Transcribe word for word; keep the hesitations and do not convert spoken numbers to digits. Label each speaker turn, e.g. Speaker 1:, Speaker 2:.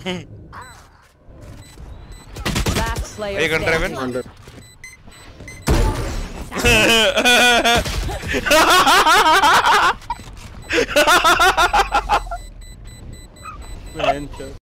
Speaker 1: Last player
Speaker 2: Are you gonna drive in?
Speaker 3: Under. Man,